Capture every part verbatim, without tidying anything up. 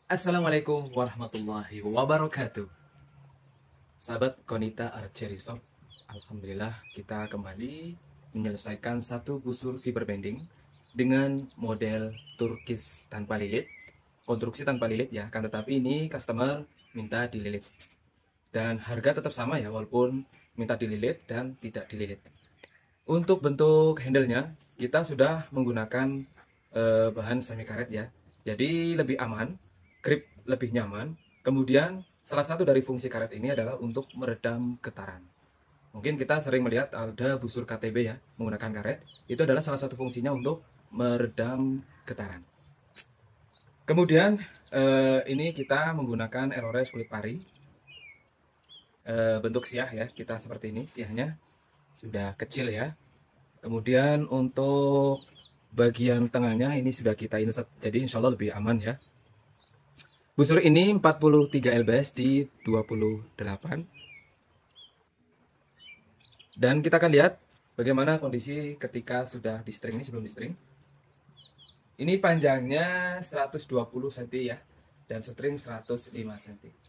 Assalamualaikum warahmatullahi wabarakatuh. Sahabat Konita Archery Shop, alhamdulillah kita kembali menyelesaikan satu busur fiber bending dengan model turkis tanpa lilit, konstruksi tanpa lilit ya, kan tetapi ini customer minta dililit dan harga tetap sama ya, walaupun minta dililit dan tidak dililit. Untuk bentuk handle-nya kita sudah menggunakan eh, bahan semi karet ya, jadi lebih aman, grip lebih nyaman. Kemudian salah satu dari fungsi karet ini adalah untuk meredam getaran. Mungkin kita sering melihat ada busur K T B ya menggunakan karet, itu adalah salah satu fungsinya untuk meredam getaran. Kemudian eh, ini kita menggunakan Aerores kulit pari, eh, bentuk siah ya, kita seperti ini, siahnya sudah kecil ya. Kemudian untuk bagian tengahnya ini sudah kita insert, jadi insya Allah lebih aman ya. Busur ini empat puluh tiga L B S di dua puluh delapan. Dan kita akan lihat bagaimana kondisi ketika sudah di string ini, sebelum di string. Ini panjangnya seratus dua puluh sentimeter ya, dan string seratus lima sentimeter.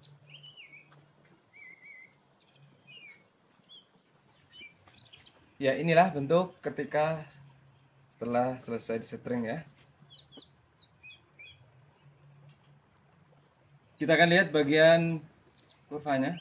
Ya, inilah bentuk ketika setelah selesai di string ya. Kita akan lihat bagian kurvanya.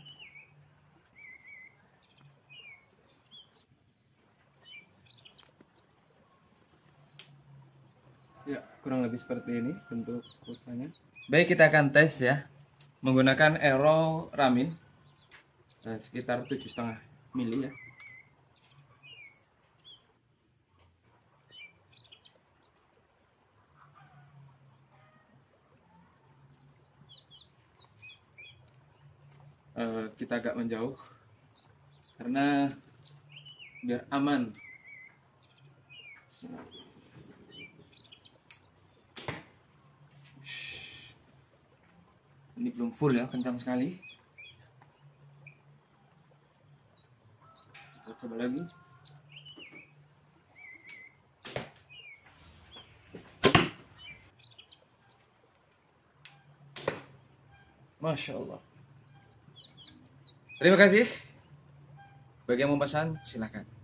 Ya, kurang lebih seperti ini bentuk kurvanya. Baik, kita akan tes ya menggunakan Aero Ramin eh, sekitar tujuh koma lima mili ya. Uh, kita agak menjauh karena biar aman. Ini belum full ya, kencang sekali. Kita coba lagi. Masya Allah. Terima kasih. Bagi yang mau pesan, silakan.